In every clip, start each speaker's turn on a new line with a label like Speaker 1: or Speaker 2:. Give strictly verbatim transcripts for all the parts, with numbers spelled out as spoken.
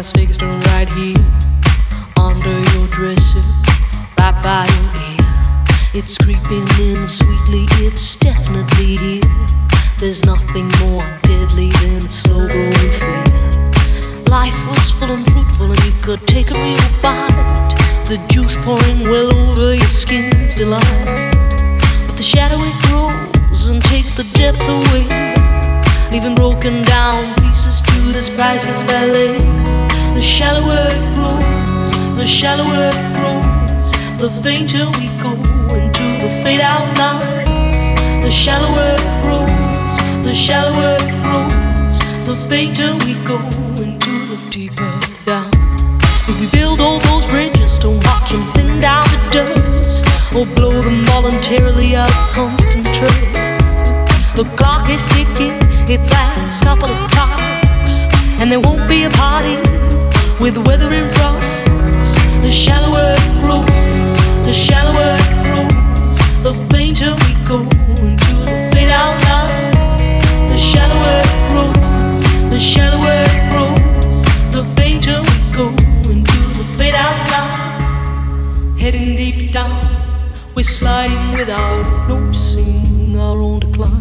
Speaker 1: eyes fixed on right here, under your dresser, right by your ear. It's creeping in sweetly, it's definitely here. There's nothing more deadly than a slow growing fear. Life was full and fruitful and you could take a real bite, the juice pouring well over your skin's delight. But the shadow it grows and takes the depth away, leaving broken down pieces to this priceless ballet. The shallower it grows, the shallower it grows, the fainter we go into the fade out line. The shallower it grows, the shallower it grows, the fainter we go into the deeper down. If we build all those bridges, don't watch them thin down to dust, or blow them voluntarily out of constant trust. The clock is ticking, its last couple of clocks, and there won't be a party with weather in front. The shallower it grows, the shallower it grows, the fainter we go into the fade out line. The shallower it grows, the shallower it grows, the fainter we go into the fade out line. Heading deep down, we're sliding without noticing our own decline.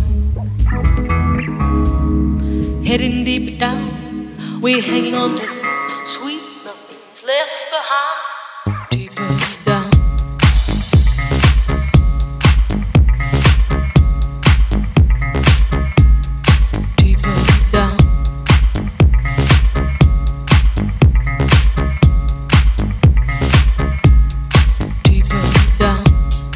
Speaker 1: Heading deep down, we're hanging on to sweet nothing's left behind. Deeper down. Deeper down. Deeper down.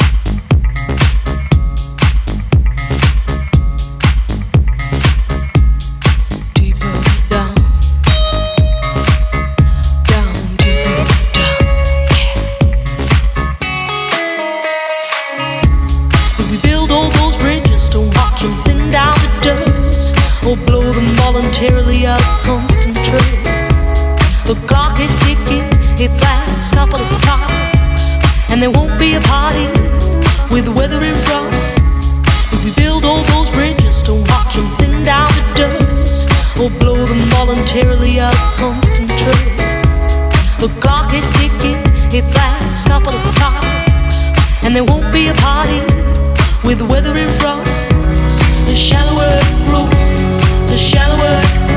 Speaker 1: Voluntarily out of constant trust. The clock is ticking, its last couple of clocks, and there won't be a party with weather in front. If we build all those bridges, don't watch them thin down to dust, or blow them voluntarily out of constant trust. The clock is ticking, its last couple of clocks, and there won't be a party with weather in front. The shallower it grows, the shallower